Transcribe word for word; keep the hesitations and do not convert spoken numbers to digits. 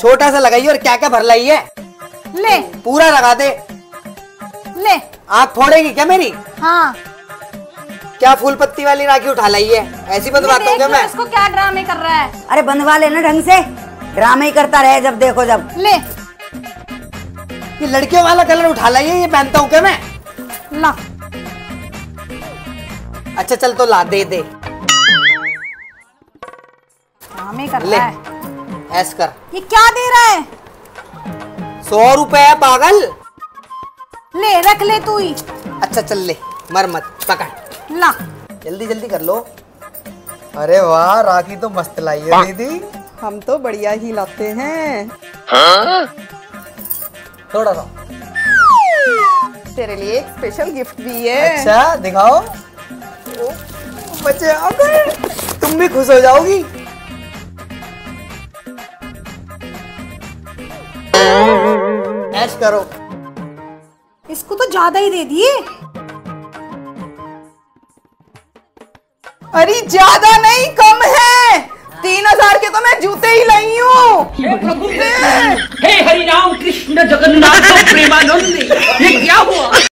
छोटा सा लगाइए और क्या क्या भर लाई है। ले पूरा लगा दे। ले आँख फोड़ेगी क्या मेरी? हाँ। क्या फूल पत्ती वाली राखी उठा लाई है? ऐसी बंधवाता हूँ क्या मैं? इसको क्या ड्रामे कर रहा है? अरे बंधवा लेना ढंग से, ड्रामे ही करता रहे जब देखो जब। ले ये लड़कियों वाला कलर उठा लाई है, ये पहनता हूँ क्या मैं? ला। अच्छा चल तो ला दे दे। ड्रामे कर ले रहा है। ऐस कर। ये क्या दे रहा है? सौ रुपए है पागल। ले रख ले तू ही। अच्छा चल ले, मर मत, पकड़। ला जल्दी जल्दी कर लो। अरे वाह, राखी तो मस्त लाई है दीदी। हम तो बढ़िया ही लाते हैं। हाँ? थोड़ा सा तेरे लिए एक स्पेशल गिफ्ट भी है। अच्छा दिखाओ। ओ, बच्चे आ गए, तुम भी खुश हो जाओगी। ऐश करो। इसको तो ज्यादा ही दे दिए। अरे ज्यादा नहीं, कम है। तीन हजार के तो मैं जूते ही लाई हूँ। हे हरि राम कृष्ण जगन्नाथ प्रेमानंद, ये क्या हुआ?